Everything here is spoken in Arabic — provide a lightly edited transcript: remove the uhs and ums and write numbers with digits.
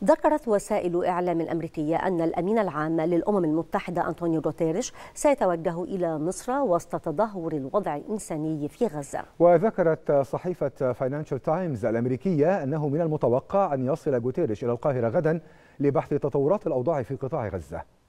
ذكرت وسائل إعلام أمريكية أن الأمين العام للأمم المتحدة أنطونيو غوتيريش سيتوجه إلى مصر وسط تدهور الوضع الإنساني في غزة. وذكرت صحيفة فاينانشال تايمز الأمريكية أنه من المتوقع أن يصل غوتيريش إلى القاهرة غدا لبحث تطورات الأوضاع في قطاع غزة.